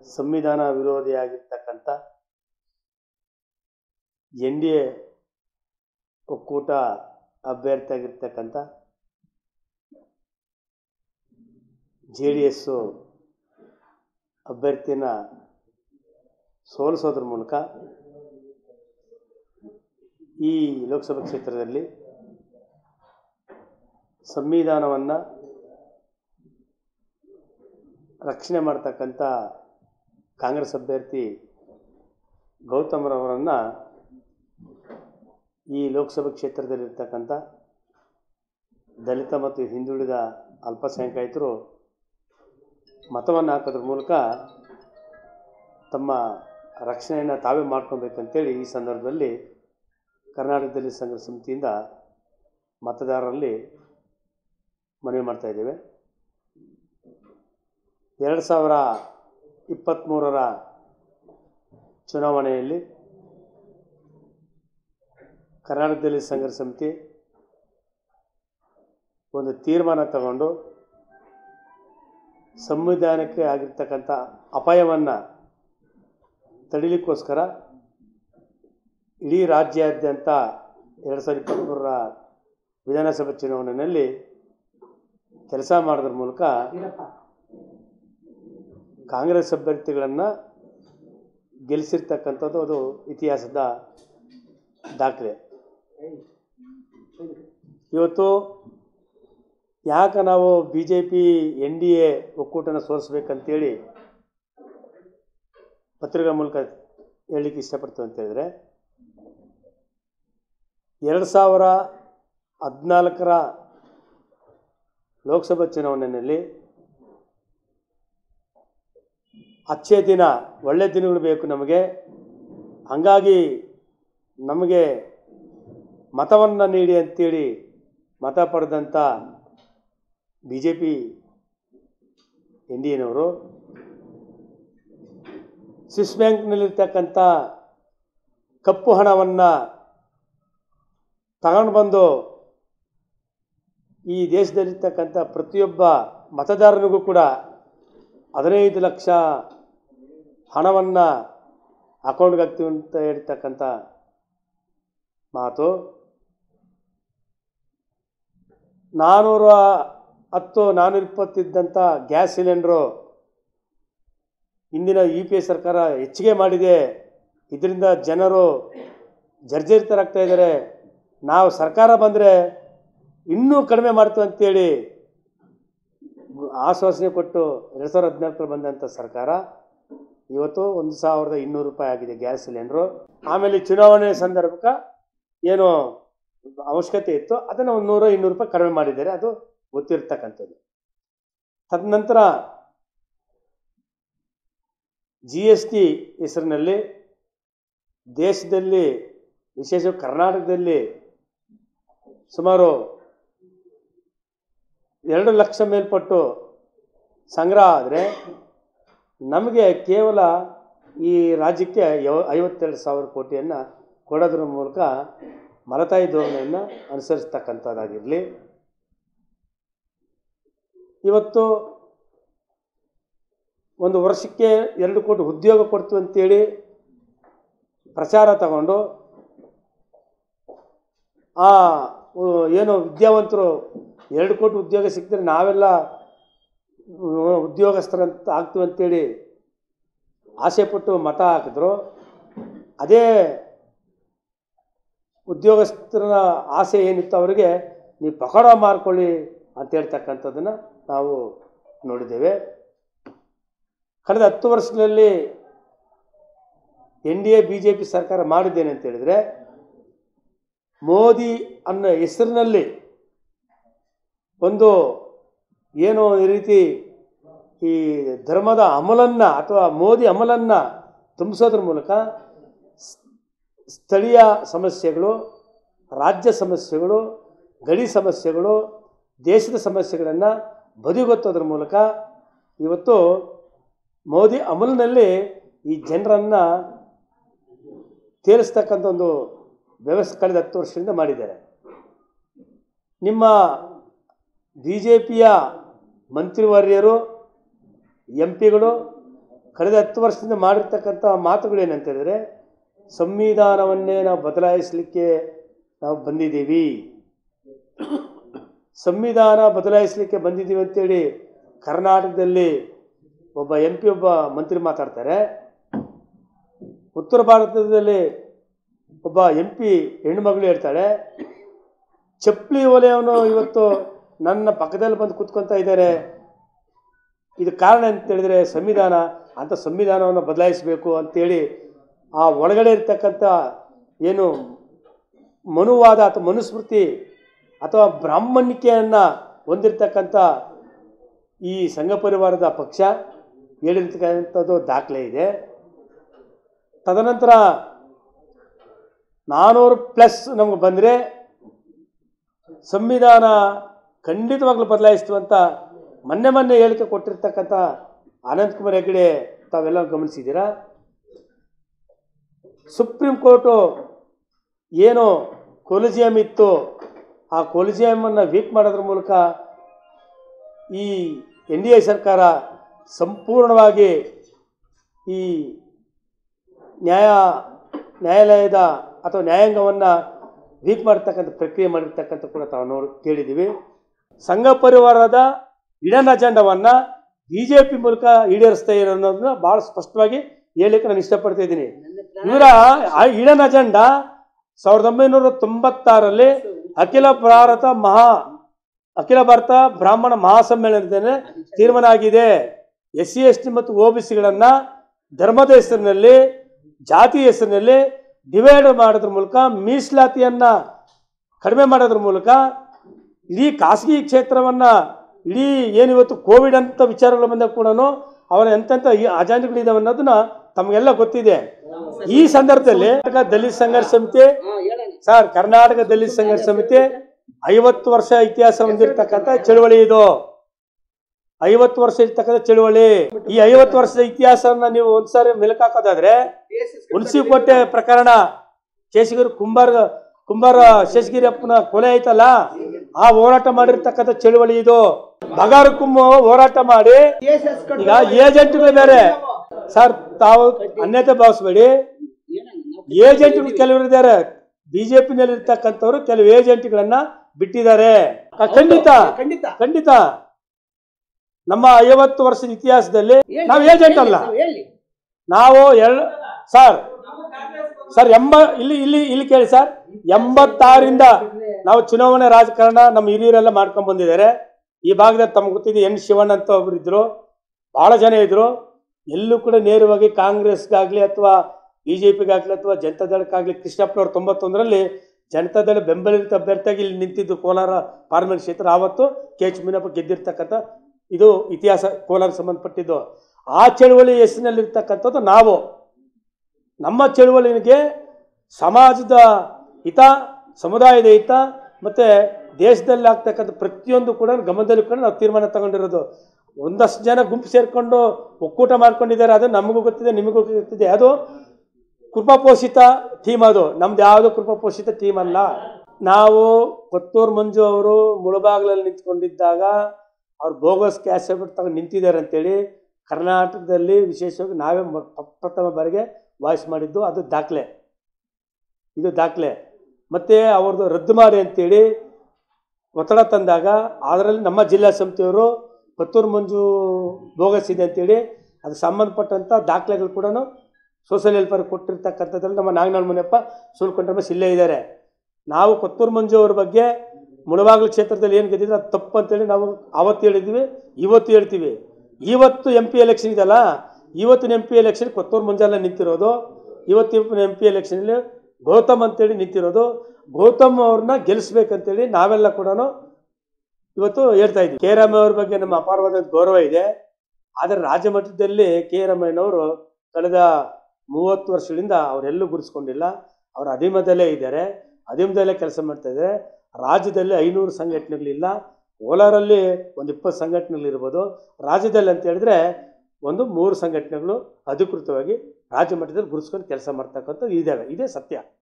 ಸಂವಿಧಾನ ವಿರೋಧಿಯಾಗಿರ್ತಕ್ಕಂಥ NDA ಒಕ್ಕೂಟ ಅಭ್ಯರ್ಥಿಯಾಗಿರ್ತಕ್ಕಂಥ JDS ಅಭ್ಯರ್ಥಿನ ಸೋಲಿಸೋದ್ರ ಮೂಲಕ ಈ ಲೋಕಸಭಾ ಕ್ಷೇತ್ರದಲ್ಲಿ ಸಂವಿಧಾನವನ್ನು ರಕ್ಷಣೆ ಮಾಡ್ತಕ್ಕಂಥ ಕಾಂಗ್ರೆಸ್ ಅಭ್ಯರ್ಥಿ ಗೌತಮ್ರವರನ್ನು ಈ ಲೋಕಸಭಾ ಕ್ಷೇತ್ರದಲ್ಲಿರ್ತಕ್ಕಂಥ ದಲಿತ ಮತ್ತು ಹಿಂದುಳಿದ ಅಲ್ಪಸಂಖ್ಯಾತರು ಮತವನ್ನು ಹಾಕೋದ್ರ ಮೂಲಕ ತಮ್ಮ ರಕ್ಷಣೆಯನ್ನು ತಾವೇ ಮಾಡ್ಕೊಬೇಕಂತೇಳಿ ಈ ಸಂದರ್ಭದಲ್ಲಿ ಕರ್ನಾಟಕದಲ್ಲಿ ಸಂಘರ್ಷ ಸಮಿತಿಯಿಂದ ಮತದಾರರಲ್ಲಿ ಮನವಿ ಮಾಡ್ತಾಯಿದ್ದೇವೆ. 2023ರ ಚುನಾವಣೆಯಲ್ಲಿ ಕರ್ನಾಟಕದಲ್ಲಿ ಸಂಘರ್ಷ ಸಮಿತಿ ಒಂದು ತೀರ್ಮಾನ ತಗೊಂಡು ಸಂವಿಧಾನಕ್ಕೆ ಆಗಿರ್ತಕ್ಕಂಥ ಅಪಾಯವನ್ನು ತಡಿಲಿಕ್ಕೋಸ್ಕರ ಇಡೀ ರಾಜ್ಯಾದ್ಯಂತ 2023ರ ವಿಧಾನಸಭಾ ಚುನಾವಣೆಯಲ್ಲಿ ಕೆಲಸ ಮಾಡೋದ್ರ ಮೂಲಕ ಕಾಂಗ್ರೆಸ್ ಅಭ್ಯರ್ಥಿಗಳನ್ನು ಗೆಲ್ಲಿಸಿರ್ತಕ್ಕಂಥದ್ದು ಅದು ಇತಿಹಾಸದ ದಾಖಲೆ. ಇವತ್ತು ಯಾಕೆ ನಾವು BJP NDA ಒಕ್ಕೂಟನ ಸೋಲಿಸ್ಬೇಕಂತೇಳಿ ಪತ್ರಿಕಾ ಮೂಲಕ ಹೇಳಲಿಕ್ಕೆ ಇಷ್ಟಪಡ್ತೀವಿ ಅಂತ ಹೇಳಿದ್ರೆ, 2014ರ ಲೋಕಸಭಾ ಚುನಾವಣೆಯಲ್ಲಿ ಅಚ್ಚೇ ದಿನ, ಒಳ್ಳೆ ದಿನಗಳು ಬೇಕು ನಮಗೆ, ಹಾಗಾಗಿ ನಮಗೆ ಮತವನ್ನು ನೀಡಿ ಅಂತೇಳಿ ಮತ ಪಡೆದಂಥ BJP NDAನವರು ಸ್ವಿಸ್ ಬ್ಯಾಂಕ್ನಲ್ಲಿರ್ತಕ್ಕಂಥ ಕಪ್ಪು ಹಣವನ್ನು ತಗೊಂಡು ಬಂದು ಈ ದೇಶದಲ್ಲಿರ್ತಕ್ಕಂಥ ಪ್ರತಿಯೊಬ್ಬ ಮತದಾರನಿಗೂ ಕೂಡ 15 ಲಕ್ಷ ಹಣವನ್ನು ಅಕೌಂಟ್ಗೆ ಹಾಕ್ತೀವಿ ಅಂತ ಹೇಳ್ತಕ್ಕಂಥ ಮಾತು. 420-420 ಇದ್ದಂಥ ಗ್ಯಾಸ್ ಸಿಲಿಂಡ್ರು ಇಂದಿನ UPA ಸರ್ಕಾರ ಹೆಚ್ಚಿಗೆ ಮಾಡಿದೆ, ಇದರಿಂದ ಜನರು ಜರ್ಜರಿತರಾಗ್ತಾ ಇದ್ದಾರೆ, ನಾವು ಸರ್ಕಾರ ಬಂದರೆ ಇನ್ನೂ ಕಡಿಮೆ ಮಾಡ್ತೀವಿ ಅಂತೇಳಿ ಆಶ್ವಾಸನೆ ಕೊಟ್ಟು 2014 ಬಂದಂಥ ಸರ್ಕಾರ ಇವತ್ತು 1200 ರೂಪಾಯಿ ಆಗಿದೆ ಗ್ಯಾಸ್ ಸಿಲಿಂಡ್ರು. ಆಮೇಲೆ ಚುನಾವಣೆ ಸಂದರ್ಭಕ್ಕೆ ಏನು ಅವಶ್ಯಕತೆ ಇತ್ತು ಅದನ್ನು 100-200 ರೂಪಾಯಿ ಕಡಿಮೆ ಮಾಡಿದ್ದಾರೆ, ಅದು ಗೊತ್ತಿರ್ತಕ್ಕಂಥದ್ದು. ತದನಂತರ GST ಹೆಸರಿನಲ್ಲಿ ದೇಶದಲ್ಲಿ, ವಿಶೇಷವಾಗಿ ಕರ್ನಾಟಕದಲ್ಲಿ ಸುಮಾರು 2 ಲಕ್ಷ ಮೇಲ್ಪಟ್ಟು ಸಂಗ್ರಹ ಆದರೆ ನಮಗೆ ಕೇವಲ ಈ ರಾಜ್ಯಕ್ಕೆ 52,000 ಕೋಟಿಯನ್ನು ಕೊಡೋದ್ರ ಮೂಲಕ ಮಲತಾಯಿ ಧೋರಣೆಯನ್ನು ಅನುಸರಿಸ್ತಕ್ಕಂಥದ್ದಾಗಿರಲಿ. ಇವತ್ತು ಒಂದು ವರ್ಷಕ್ಕೆ 2 ಕೋಟಿ ಉದ್ಯೋಗ ಕೊಡ್ತೀವಿ ಅಂತೇಳಿ ಪ್ರಚಾರ ತಗೊಂಡು ಏನು ವಿದ್ಯಾವಂತರು 2 ಕೋಟಿ ಉದ್ಯೋಗ ಸಿಕ್ಕಿದ್ರೆ ನಾವೆಲ್ಲ ಉದ್ಯೋಗಸ್ಥರಂತ ಆಗ್ತೀವಿ ಅಂತೇಳಿ ಆಸೆಪಟ್ಟು ಮತ ಹಾಕಿದ್ರು. ಅದೇ ಉದ್ಯೋಗಸ್ಥರ ಆಸೆ ಏನಿತ್ತು ಅವರಿಗೆ ನೀವು ಪಕೋಡ ಮಾರ್ಕೊಳ್ಳಿ ಅಂತ ಹೇಳ್ತಕ್ಕಂಥದ್ದನ್ನು ನಾವು ನೋಡಿದ್ದೇವೆ. ಕಳೆದ 10 ವರ್ಷಗಳಲ್ಲಿ NDA BJP ಸರ್ಕಾರ ಮಾಡಿದ್ದೇನೆ ಅಂತ ಹೇಳಿದರೆ, ಮೋದಿ ಅನ್ನೋ ಹೆಸರಿನಲ್ಲಿ ಒಂದು ಏನೋ ಈ ರೀತಿ ಈ ಧರ್ಮದ ಅಮಲನ್ನು ಅಥವಾ ಮೋದಿ ಅಮಲನ್ನು ತುಂಬಿಸೋದ್ರ ಮೂಲಕ ಸ್ಥಳೀಯ ಸಮಸ್ಯೆಗಳು, ರಾಜ್ಯ ಸಮಸ್ಯೆಗಳು, ಗಡಿ ಸಮಸ್ಯೆಗಳು, ದೇಶದ ಸಮಸ್ಯೆಗಳನ್ನು ಬದಿಗೊತ್ತೋದ್ರ ಮೂಲಕ ಇವತ್ತು ಮೋದಿ ಅಮಲಿನಲ್ಲಿ ಈ ಜನರನ್ನು ತೇಲಿಸ್ತಕ್ಕಂಥ ಒಂದು ವ್ಯವಸ್ಥೆ ಕಳೆದ 10 ವರ್ಷದಿಂದ ಮಾಡಿದ್ದಾರೆ. ನಿಮ್ಮ BJPಯ ಮಂತ್ರಿವರ್ಯರು, MP ಗಳು ಕಳೆದ 10 ವರ್ಷದಿಂದ ಮಾಡಿರ್ತಕ್ಕಂಥ ಮಾತುಗಳು ಏನಂತ ಹೇಳಿದ್ರೆ, ಸಂವಿಧಾನವನ್ನೇ ನಾವು ಬದಲಾಯಿಸಲಿಕ್ಕೆ ನಾವು ಬಂದಿದ್ದೀವಿ, ಸಂವಿಧಾನ ಬದಲಾಯಿಸಲಿಕ್ಕೆ ಬಂದಿದ್ದೀವಿ ಅಂತೇಳಿ ಕರ್ನಾಟಕದಲ್ಲಿ ಒಬ್ಬ MP ಒಬ್ಬ ಮಂತ್ರಿ ಮಾತಾಡ್ತಾರೆ. ಉತ್ತರ ಭಾರತದಲ್ಲಿ ಒಬ್ಬ MP ಹೆಣ್ಮಗಳು ಹೇಳ್ತಾಳೆ, ಚಪ್ಪಲಿ ಒಲೆಯವನು ಇವತ್ತು ನನ್ನ ಪಕ್ಕದಲ್ಲಿ ಬಂದು ಕೂತ್ಕೊತಾ ಇದ್ದಾರೆ. ಇದು ಕಾರಣ ಅಂತ ಹೇಳಿದ್ರೆ ಸಂವಿಧಾನ, ಅಂತ ಸಂವಿಧಾನವನ್ನು ಬದಲಾಯಿಸಬೇಕು ಅಂತೇಳಿ ಆ ಒಳಗಡೆ ಇರ್ತಕ್ಕಂಥ ಏನು ಮನುವಾದ ಅಥವಾ ಮನುಸ್ಮೃತಿ ಅಥವಾ ಬ್ರಾಹ್ಮಣಿಕೆಯನ್ನು ಹೊಂದಿರತಕ್ಕಂಥ ಈ ಸಂಘ ಪರಿವಾರದ ಪಕ್ಷ ಹೇಳಿರ್ತಕ್ಕಂಥದ್ದು ದಾಖಲೆ ಇದೆ. ತದನಂತರ 400+ ನಮಗೆ ಬಂದರೆ ಸಂವಿಧಾನ ಖಂಡಿತವಾಗ್ಲೂ ಬದಲಾಯಿಸ್ತು ಅಂತ ಮೊನ್ನೆ ಹೇಳಿಕೆ ಕೊಟ್ಟಿರ್ತಕ್ಕಂಥ ಅನಂತಕುಮಾರ್ ಹೆಗಡೆ ತಾವೆಲ್ಲ ಗಮನಿಸಿದ್ದೀರಾ. ಸುಪ್ರೀಂ ಕೋರ್ಟು ಏನು ಕೊಲಿಜಿಯಂ ಇತ್ತು, ಆ ಕೊಲಿಜಿಯಮನ್ನು ವೀಕ್ ಮಾಡೋದ್ರ ಮೂಲಕ ಈ NDA ಸರ್ಕಾರ ಸಂಪೂರ್ಣವಾಗಿ ಈ ನ್ಯಾಯಾಲಯದ ಅಥವಾ ನ್ಯಾಯಾಂಗವನ್ನು ವೀಕ್ ಮಾಡತಕ್ಕಂಥ ಪ್ರಕ್ರಿಯೆ ಮಾಡಿರ್ತಕ್ಕಂಥ ಕೂಡ ತಾವು ಕೇಳಿದ್ದೀವಿ. ಸಂಘ ಪರಿವಾರದ ಹಿಡನ್ ಅಜೆಂಡವನ್ನು BJP ಮೂಲಕ ಈಡೇರಿಸ್ತಾ ಇರೋ ಅನ್ನೋದನ್ನ ಭಾಳ ಸ್ಪಷ್ಟವಾಗಿ ಹೇಳಲಿಕ್ಕೆ ನಾನು ಇಷ್ಟಪಡ್ತಾ ಇದ್ದೀನಿ. ಇವರ ಹಿಡನ್ ಅಜೆಂಡಾ 1996ರಲ್ಲಿ ಅಖಿಲ ಭಾರತ ಬ್ರಾಹ್ಮಣ ಮಹಾಸಮ್ಮೇಳನದಲ್ಲಿ ತೀರ್ಮಾನ ಆಗಿದೆ. SC ST ಮತ್ತು OBCಗಳನ್ನು ಧರ್ಮದ ಹೆಸರಿನಲ್ಲಿ, ಜಾತಿ ಹೆಸರಿನಲ್ಲಿ ಡಿವೈಡ್ ಮಾಡೋದ್ರ ಮೂಲಕ, ಮೀಸಲಾತಿಯನ್ನು ಕಡಿಮೆ ಮಾಡೋದ್ರ ಮೂಲಕ ಇಡೀ ಖಾಸಗಿ ಕ್ಷೇತ್ರವನ್ನು, ಇಡೀ ಏನಿವತ್ತು ಕೋವಿಡ್ ಅಂತ ವಿಚಾರಗಳು ಬಂದಾಗ ಕೂಡ ಅವರ ಎಂತೆಂಥ ಅಜೆಂಡಗಳಿದ್ದಾವೆ ಅನ್ನೋದನ್ನ ತಮಗೆಲ್ಲ ಗೊತ್ತಿದೆ. ಈ ಸಂದರ್ಭದಲ್ಲಿ ದಲಿತ ಸಂಘರ್ಷ ಸಮಿತಿ ಕರ್ನಾಟಕ ದಲಿತ ಸಂಘರ್ಷ ಸಮಿತಿ 50 ವರ್ಷ ಇತಿಹಾಸ ಹೊಂದಿರತಕ್ಕಂಥ ಚಳುವಳಿ ಇದು. 50 ವರ್ಷ ಇರ್ತಕ್ಕಂಥ ಚಳುವಳಿ. ಈ 50 ವರ್ಷದ ಇತಿಹಾಸವನ್ನು ನೀವು ಒಂದ್ಸಾರಿ ಮೆಲುಕಾಕೋದಾದ್ರೆ, ಹುಣಸಿಕೋಟೆ ಪ್ರಕರಣ, ಕುಂಬಾರ ಶೇಷಗಿರಿ ಅಪ್ಪನ ಕೊಲೆ ಐತಲ್ಲ, ಆ ಹೋರಾಟ ಮಾಡಿರ್ತಕ್ಕಂಥ ಚಳುವಳಿ ಇದು. ಬಗಾರಕುಮ್ಮು ಹೋರಾಟ ಮಾಡಿ, ಈಗ ಏಜೆಂಟ್ಗಳು ಬೇರೆ ಸರ್, ತಾವು ಅನ್ಯತೆ ಭಾವಿಸ್ಬೇಡಿ. ಏಜೆಂಟ್ಗಳು ಕೆಲವರು ಇದ್ದಾರೆ, BJPನಲ್ಲಿ ಇರ್ತಕ್ಕಂಥವ್ರು ಕೆಲವು ಏಜೆಂಟ್ಗಳನ್ನ ಬಿಟ್ಟಿದ್ದಾರೆ. ಖಂಡಿತ ನಮ್ಮ 50 ವರ್ಷದ ಇತಿಹಾಸದಲ್ಲಿ ನಾವು ಏಜೆಂಟ್ ಅಲ್ಲ. ನಾವು ಇಲ್ಲಿ ಕೇಳಿ ಸರ್, 86ರಿಂದ ನಾವು ಚುನಾವಣೆ ರಾಜಕಾರಣ ನಮ್ಮ ಹಿರಿಯರೆಲ್ಲ ಮಾಡ್ಕೊಂಡ್ ಬಂದಿದ್ದಾರೆ. ಈ ಭಾಗದಲ್ಲಿ ತಮ್ಗೆ ಗೊತ್ತಿದೆ, N ಶಿವಣ್ಣ ಅಂತ ಒಬ್ರು ಇದ್ರು, ಬಹಳ ಜನ ಇದ್ರು. ಎಲ್ಲೂ ಕೂಡ ನೇರವಾಗಿ ಕಾಂಗ್ರೆಸ್ಗಾಗ್ಲಿ ಅಥವಾ BJPಗಾಗ್ಲಿ ಅಥವಾ ಜನತಾದಳಕ್ಕಾಗ್ಲಿ, ಕೃಷ್ಣಪ್ಪನವ್ರು 91ರಲ್ಲಿ ಜನತಾದಳ ಬೆಂಬಲಿತ ಅಭ್ಯರ್ಥಿಯಾಗಿ ಇಲ್ಲಿ ನಿಂತಿದ್ದು ಕೋಲಾರ ಪಾರ್ಲಿಮೆಂಟ್ ಕ್ಷೇತ್ರ. ಆವತ್ತು KH ಮುನಿಯಪ್ಪ ಗೆದ್ದಿರ್ತಕ್ಕಂಥ ಇದು ಇತಿಹಾಸ ಕೋಲಾರ ಸಂಬಂಧಪಟ್ಟಿದ್ದು. ಆ ಚಳುವಳಿ ಹೆಸರಿನಲ್ಲಿರ್ತಕ್ಕಂಥದ್ದು ನಾವು. ನಮ್ಮ ಚಳುವಳಿಗೆ ಸಮಾಜದ ಹಿತ, ಸಮುದಾಯದ ಹಿತ ಮತ್ತು ದೇಶದಲ್ಲಿ ಆಗ್ತಕ್ಕಂಥ ಪ್ರತಿಯೊಂದು ಕೂಡ ಗಮನದಲ್ಲಿ ಕೂಡ ನಾವು ತೀರ್ಮಾನ ತಗೊಂಡಿರೋದು. ಒಂದಷ್ಟು ಜನ ಗುಂಪು ಸೇರಿಕೊಂಡು ಒಕ್ಕೂಟ ಮಾಡ್ಕೊಂಡಿದ್ದಾರೆ, ಅದು ನಮಗೂ ಗೊತ್ತಿದೆ, ನಿಮಗೂ ಗೊತ್ತಿದೆ. ಅದು ಕೃಪಾಪೋಷಿತ ಟೀಮ್, ಅದು ನಮ್ದು ಯಾವುದೋ ಕೃಪಾಪೋಷಿತ ಟೀಮ್ ಅಲ್ಲ. ನಾವು ಕೊತ್ತೂರು ಮಂಜು ಅವರು ಮುಳಬಾಗಿಲಲ್ಲಿ ನಿಂತ್ಕೊಂಡಿದ್ದಾಗ ಅವ್ರು ಬೋಗಸ್ ಕ್ಯಾಶ್ ತಗೊಂಡು ನಿಂತಿದ್ದಾರೆ ಅಂತೇಳಿ ಕರ್ನಾಟಕದಲ್ಲಿ ವಿಶೇಷವಾಗಿ ನಾವೇ ಪ್ರಥಮ ಬಾರಿಗೆ ವಾಯ್ಸ್ ಮಾಡಿದ್ದು. ಅದು ದಾಖಲೆ, ಇದು ದಾಖಲೆ. ಮತ್ತು ಅವ್ರದ್ದು ರದ್ದು ಮಾಡಿ ಅಂತೇಳಿ ಒತ್ತಡ ತಂದಾಗ ಅದರಲ್ಲಿ ನಮ್ಮ ಜಿಲ್ಲಾ ಸಮಿತಿಯವರು ಕೊತ್ತೂರು ಮಂಜು ಬೋಗಸ್ ಇದೆ ಅಂತೇಳಿ ಅದು ಸಂಬಂಧಪಟ್ಟಂಥ ದಾಖಲೆಗಳು ಕೂಡ ಸೋಷಿಯಲ್ ವೆಲ್ಫೇರ್ ಕೊಟ್ಟಿರ್ತಕ್ಕಂಥದ್ರಲ್ಲಿ ನಮ್ಮ ನಾಗನಾಳ್ ಮುನಿಯಪ್ಪ, ಸೂಲ್ಕೊಂಡ್ರೆ ಇಲ್ಲೇ ಇದ್ದಾರೆ. ನಾವು ಕೊತ್ತೂರು ಮಂಜು ಅವ್ರ ಬಗ್ಗೆ ಮುಳಬಾಗಿಲು ಕ್ಷೇತ್ರದಲ್ಲಿ ಏನು ಗೆದ್ದಿದ್ರೆ ಅದು ತಪ್ಪು ಅಂತೇಳಿ ನಾವು ಆವತ್ತು ಹೇಳಿದ್ವಿ, ಇವತ್ತು ಹೇಳ್ತೀವಿ. ಇವತ್ತು MP ಎಲೆಕ್ಷನ್ ಇದೆಯಲ್ಲ, ಇವತ್ತಿನ MP ಎಲೆಕ್ಷನ್ ಕೊತ್ತೂರು ಮಂಜೆಲ್ಲ ನಿಂತಿರೋದು. ಇವತ್ತಿನ MP ಎಲೆಕ್ಷನಲ್ಲಿ ಗೌತಮ್ ಅಂತೇಳಿ ನಿಂತಿರೋದು. ಗೌತಮ್ ಅವ್ರನ್ನ ಗೆಲ್ಲಿಸ್ಬೇಕಂತೇಳಿ ನಾವೆಲ್ಲ ಕೂಡ ಇವತ್ತು ಹೇಳ್ತಾ ಇದ್ವಿ. ಕೆ ರಾಮಯ್ಯವ್ರ ಬಗ್ಗೆ ನಮ್ಮ ಅಪಾರವಾದ ಗೌರವ ಇದೆ. ಆದರೆ ರಾಜ್ಯ ಮಟ್ಟದಲ್ಲಿ ಕೆ ರಾಮಯ್ಯನವರು ಕಳೆದ 30 ವರ್ಷಗಳಿಂದ ಅವರೆಲ್ಲೂ ಗುರುಸ್ಕೊಂಡಿಲ್ಲ. ಅವರು ಅಧೀಮದಲ್ಲೇ ಇದ್ದಾರೆ, ಅಧೀಮದಲ್ಲೇ ಕೆಲಸ ಮಾಡ್ತಾ ಇದ್ದಾರೆ. ರಾಜ್ಯದಲ್ಲಿ 500 ಸಂಘಟನೆಗಳಿಲ್ಲ. ಕೋಲಾರಲ್ಲಿ ಒಂದು 20 ಸಂಘಟನೆಗಳಿರ್ಬೋದು. ರಾಜ್ಯದಲ್ಲಿ ಅಂತ ಹೇಳಿದ್ರೆ ಒಂದು 3 ಸಂಘಟನೆಗಳು ಅಧಿಕೃತವಾಗಿ ರಾಜ್ಯ ಮಟ್ಟದಲ್ಲಿ ಗುರುಸ್ಕೊಂಡು ಕೆಲಸ ಮಾಡ್ತಕ್ಕಂಥದ್ದು ಇದ್ದಾವೆ. ಇದೇ ಸತ್ಯ.